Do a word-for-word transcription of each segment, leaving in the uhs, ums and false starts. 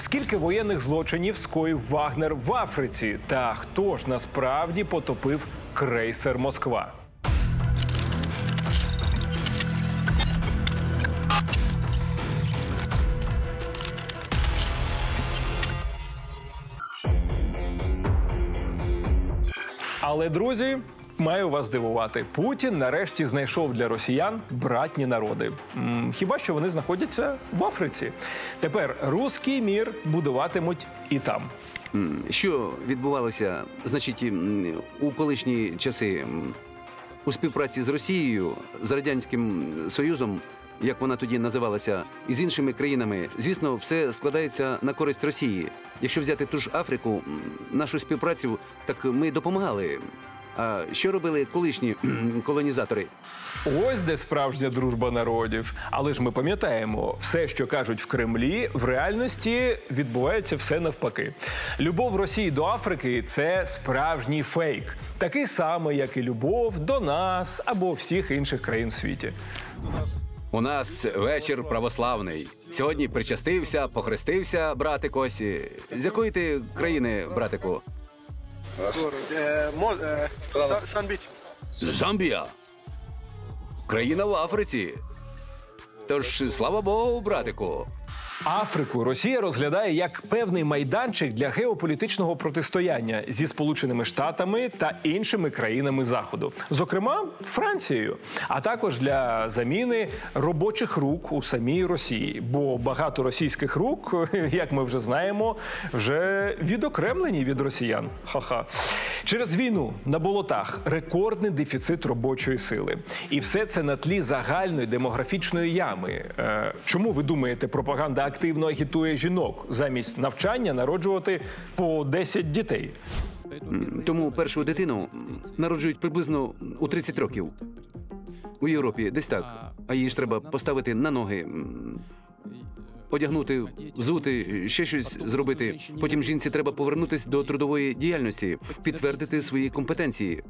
Скільки воєнних злочинів скоїв Вагнер в Африці? Та хто ж насправді потопив крейсер «Москва»? Але, друзі, маю вас здивувати. Путін нарешті знайшов для росіян братні народи. М, хіба що вони знаходяться в Африці. Тепер руський мір будуватимуть і там. Що відбувалося, значить, у колишні часи у співпраці з Росією, з Радянським Союзом, як вона тоді називалася, і з іншими країнами, звісно, все складається на користь Росії. Якщо взяти ту ж Африку, нашу співпрацю, так ми допомагали. А що робили колишні колонізатори? Ось де справжня дружба народів. Але ж ми пам'ятаємо, все, що кажуть в Кремлі, в реальності відбувається все навпаки. Любов Росії до Африки – це справжній фейк. Такий самий, як і любов до нас або всіх інших країн в світі. У нас вечір православний. Сьогодні причастився, похрестився, братик ось. З якої ти країни, братику? Замбія. Країна в Африці. Тож, слава Богу, братику. Африку Росія розглядає як певний майданчик для геополітичного протистояння зі Сполученими Штатами та іншими країнами Заходу. Зокрема, Францією. А також для заміни робочих рук у самій Росії. Бо багато російських рук, як ми вже знаємо, вже відокремлені від росіян. Ха-ха. Через війну на болотах рекордний дефіцит робочої сили. І все це на тлі загальної демографічної ями. Е, чому, ви думаєте, пропаганда активно агітує жінок замість навчання народжувати по десять дітей? Тому першу дитину народжують приблизно у тридцять років. У Європі десь так. А її ж треба поставити на ноги, одягнути, взути, ще щось зробити. Потім жінці треба повернутися до трудової діяльності, підтвердити свої компетенції.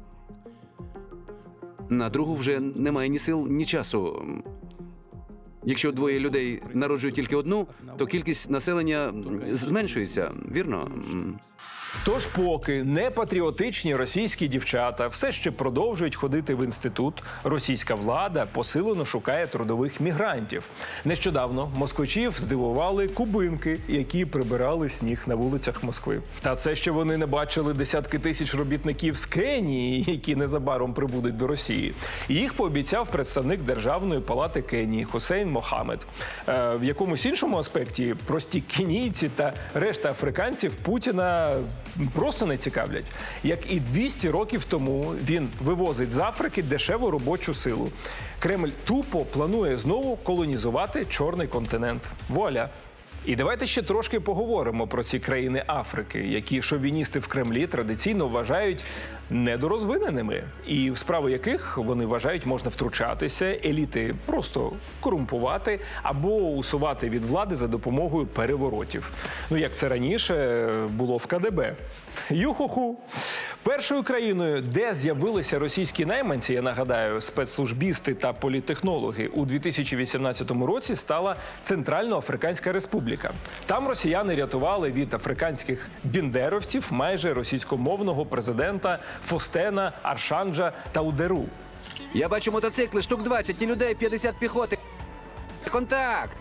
На другу вже немає ні сил, ні часу. Якщо двоє людей народжують тільки одну, то кількість населення зменшується, вірно? Тож поки непатріотичні російські дівчата все ще продовжують ходити в інститут, російська влада посилено шукає трудових мігрантів. Нещодавно москвичів здивували кубинки, які прибирали сніг на вулицях Москви. Та це ще вони не бачили десятки тисяч робітників з Кенії, які незабаром прибудуть до Росії. Їх пообіцяв представник Державної палати Кенії Хусейн Мохамед. Е, в якомусь іншому аспекті прості кенійці та решта африканців Путіна просто не цікавлять. Як і двісті років тому він вивозить з Африки дешеву робочу силу. Кремль тупо планує знову колонізувати чорний континент. Вуаля! І давайте ще трошки поговоримо про ці країни Африки, які шовіністи в Кремлі традиційно вважають недорозвиненими, і в справи яких вони вважають можна втручатися, еліти просто корумпувати або усувати від влади за допомогою переворотів. Ну, як це раніше було в КДБ. Юху-ху! Першою країною, де з'явилися російські найманці, я нагадаю, спецслужбісти та політтехнологи, у дві тисячі вісімнадцятому році стала Центральноафриканська Республіка. Там росіяни рятували від африканських біндеровців майже російськомовного президента Фостена Аршанджа Таудеру. Я бачу мотоцикли, штук двадцять, і людей п'ятдесят піхоти. Контакт!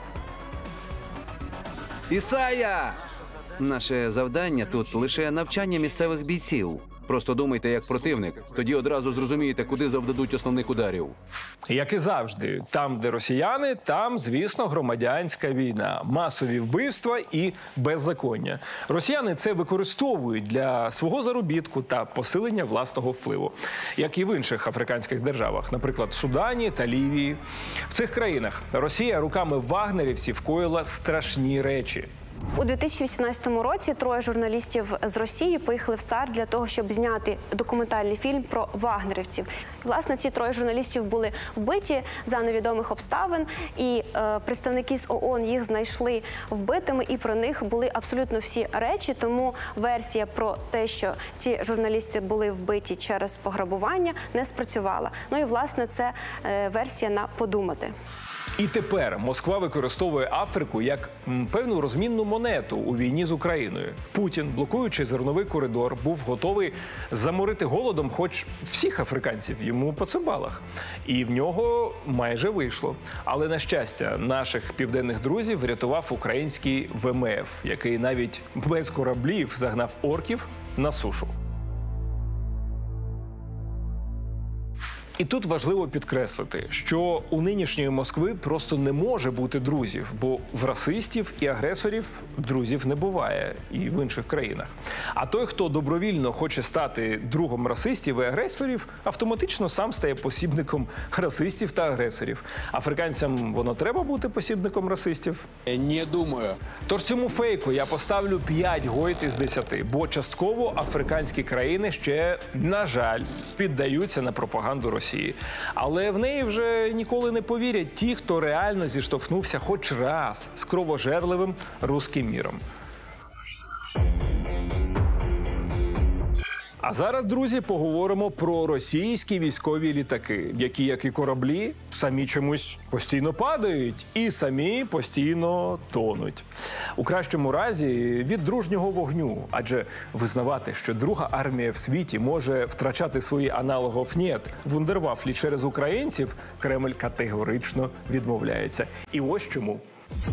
Ісая! Наше завдання тут лише навчання місцевих бійців. Просто думайте як противник, тоді одразу зрозумієте, куди завдадуть основних ударів. Як і завжди, там, де росіяни, там, звісно, громадянська війна, масові вбивства і беззаконня. Росіяни це використовують для свого заробітку та посилення власного впливу, як і в інших африканських державах, наприклад, Судані та Лівії. В цих країнах Росія руками вагнерівців коїла страшні речі. У дві тисячі вісімнадцятому році троє журналістів з Росії поїхали в САР для того, щоб зняти документальний фільм про вагнерівців. Власне, ці троє журналістів були вбиті за невідомих обставин, і е, представники з ООН їх знайшли вбитими, і про них були абсолютно всі речі, тому версія про те, що ці журналісти були вбиті через пограбування, не спрацювала. Ну і, власне, це е, версія на подумати. І тепер Москва використовує Африку як м, певну розмінну монету у війні з Україною. Путін, блокуючи зерновий коридор, був готовий заморити голодом хоч всіх африканців, йому по цимбалах. І в нього майже вийшло. Але, на щастя, наших південних друзів врятував український Ве Ем Еф, який навіть без кораблів загнав орків на сушу. І тут важливо підкреслити, що у нинішньої Москви просто не може бути друзів, бо в расистів і агресорів друзів не буває і в інших країнах. А той, хто добровільно хоче стати другом расистів і агресорів, автоматично сам стає посібником расистів та агресорів. Африканцям воно треба бути посібником расистів? Не думаю. Тож цьому фейку я поставлю п'ять гойт із десяти, бо частково африканські країни ще, на жаль, піддаються на пропаганду Росії. Але в неї вже ніколи не повірять ті, хто реально зіштовхнувся хоч раз з кровожерливим руським міром. А зараз, друзі, поговоримо про російські військові літаки, які, як і кораблі, самі чомусь постійно падають і самі постійно тонуть. У кращому разі від дружнього вогню, адже визнавати, що друга армія в світі може втрачати свої аналогов «нет» вундервафлі через українців, Кремль категорично відмовляється. І ось чому.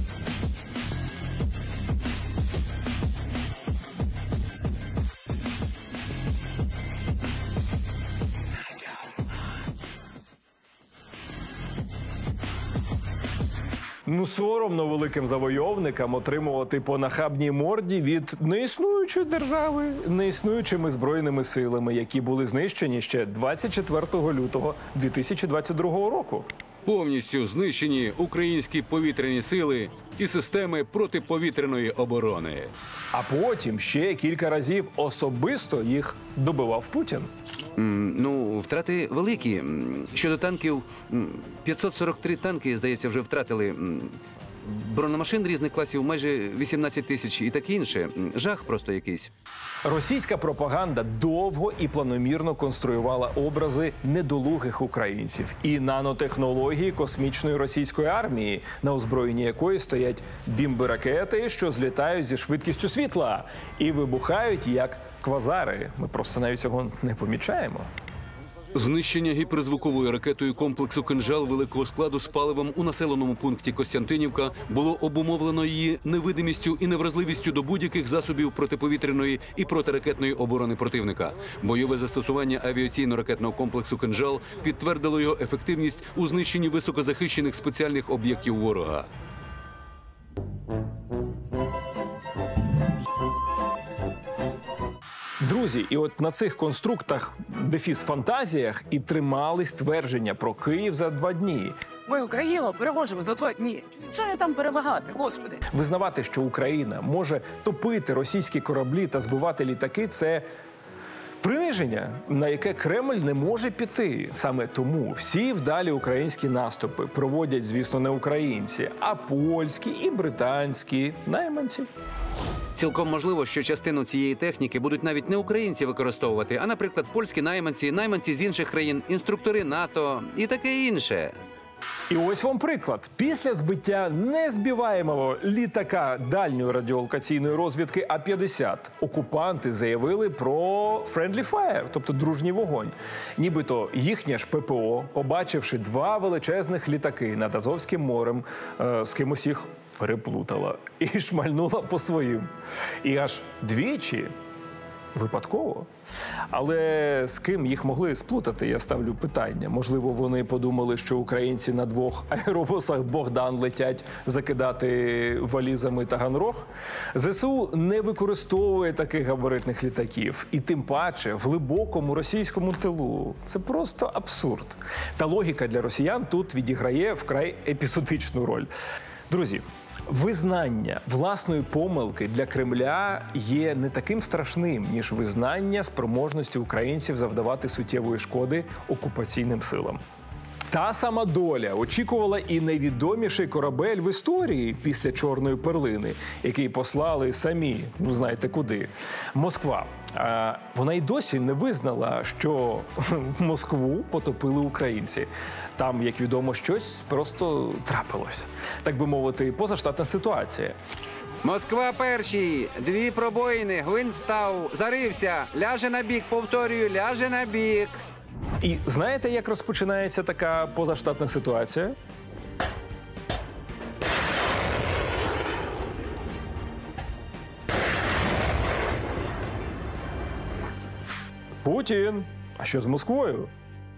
Ну, соромно великим завойовникам отримувати по нахабній морді від неіснуючої держави, неіснуючими збройними силами, які були знищені ще двадцять четвертого лютого дві тисячі двадцять другого року. Повністю знищені українські повітряні сили і системи протиповітряної оборони. А потім ще кілька разів особисто їх добивав Путін. М, Ну, втрати великі. М, Щодо танків, м, п'ятсот сорок три танки, здається, вже втратили. М, Бронемашин різних класів майже вісімнадцять тисяч і таке інше. М, Жах просто якийсь. Російська пропаганда довго і планомірно конструювала образи недолугих українців і нанотехнології космічної російської армії, на озброєнні якої стоять бімби-ракети, що злітають зі швидкістю світла і вибухають як квазари. Ми просто навіть цього не помічаємо. Знищення гіперзвуковою ракетою комплексу «Кинжал» великого складу з паливом у населеному пункті Костянтинівка було обумовлено її невидимістю і невразливістю до будь-яких засобів протиповітряної і протиракетної оборони противника. Бойове застосування авіаційно-ракетного комплексу «Кинжал» підтвердило його ефективність у знищенні високозахищених спеціальних об'єктів ворога. Друзі, і от на цих конструктах, дефіс фантазіях, і тримались твердження про Київ за два дні. Ми Україну переможемо за два дні. Що я там перемагати, господи? Визнавати, що Україна може топити російські кораблі та збивати літаки – це приниження, на яке Кремль не може піти. Саме тому всі вдалі українські наступи проводять, звісно, не українці, а польські і британські найманці. Цілком можливо, що частину цієї техніки будуть навіть не українці використовувати, а, наприклад, польські найманці, найманці з інших країн, інструктори НАТО і таке інше. І ось вам приклад. Після збиття незбиваємого літака дальньої радіолокаційної розвідки А п'ятдесят окупанти заявили про friendly fire, тобто дружній вогонь. Нібито їхнє ж Пе Пе О, побачивши два величезних літаки над Азовським морем, е, з кимось їх переплутала і шмальнула по своїм. І аж двічі випадково. Але з ким їх могли сплутати, я ставлю питання. Можливо, вони подумали, що українці на двох аеробусах «Богдан» летять закидати валізами Таганрог? Зе Се У не використовує таких габаритних літаків. І тим паче в глибокому російському тилу. Це просто абсурд. Та логіка для росіян тут відіграє вкрай епізодичну роль. Друзі, визнання власної помилки для Кремля є не таким страшним, ніж визнання спроможності українців завдавати суттєвої шкоди окупаційним силам. Та сама доля очікувала і найвідоміший корабель в історії після Чорної перлини, який послали самі, ну знаєте куди, Москва. А вона й досі не визнала, що Москву потопили українці. Там, як відомо, щось просто трапилось. Так би мовити, позаштатна ситуація. Москва перший, дві пробоїни, гвинт став, зарився, ляже на бік, повторюю, ляже на бік. І знаєте, як розпочинається така позаштатна ситуація? Путін. А що з Москвою?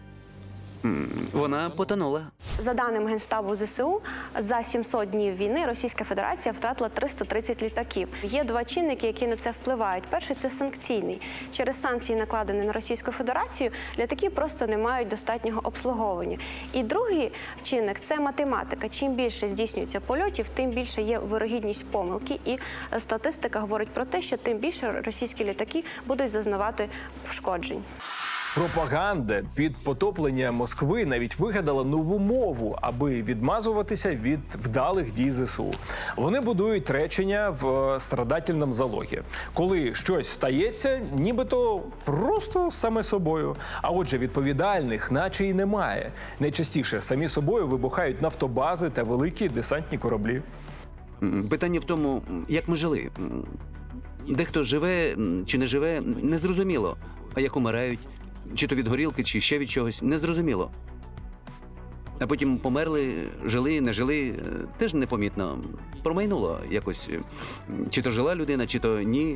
Вона потонула. За даними Генштабу ЗСУ, за сімсот днів війни Російська Федерація втратила триста тридцять літаків. Є два чинники, які на це впливають. Перший – це санкційний. Через санкції, накладені на Російську Федерацію, літаки просто не мають достатнього обслуговування. І другий чинник – це математика. Чим більше здійснюється польотів, тим більше є вирогідність помилки. І статистика говорить про те, що тим більше російські літаки будуть зазнавати пошкоджень. Пропаганда під потоплення Москви навіть вигадала нову мову, аби відмазуватися від вдалих дій ЗСУ. Вони будують речення в страдательному залогі. Коли щось стається, нібито просто саме собою. А отже, відповідальних наче й немає. Найчастіше самі собою вибухають нафтобази та великі десантні кораблі. Питання в тому, як ми жили. Дехто живе чи не живе, незрозуміло. А як умирають, чи то від горілки, чи ще від чогось, незрозуміло. А потім померли, жили, не жили, теж непомітно. Промайнуло якось. Чи то жила людина, чи то ні.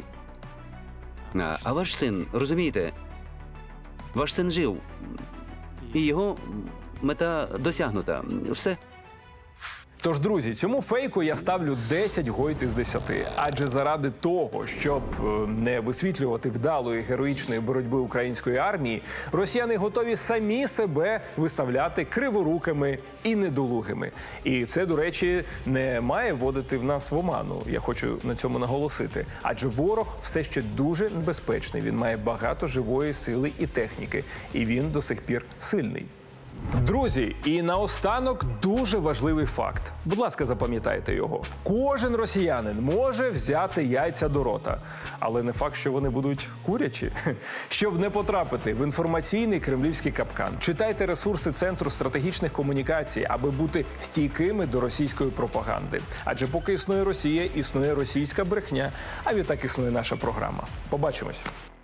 А, а ваш син, розумієте, ваш син жив. І його мета досягнута. Все. Тож, друзі, цьому фейку я ставлю десять гойд із десяти. Адже заради того, щоб не висвітлювати вдалої героїчної боротьби української армії, росіяни готові самі себе виставляти криворукими і недолугими. І це, до речі, не має вводити в нас в оману. Я хочу на цьому наголосити. Адже ворог все ще дуже небезпечний. Він має багато живої сили і техніки. І він до сих пір сильний. Друзі, і наостанок дуже важливий факт. Будь ласка, запам'ятайте його. Кожен росіянин може взяти яйця до рота. Але не факт, що вони будуть курячі. Щоб не потрапити в інформаційний кремлівський капкан, читайте ресурси Центру стратегічних комунікацій, аби бути стійкими до російської пропаганди. Адже поки існує Росія, існує російська брехня, а відтак існує наша програма. Побачимось.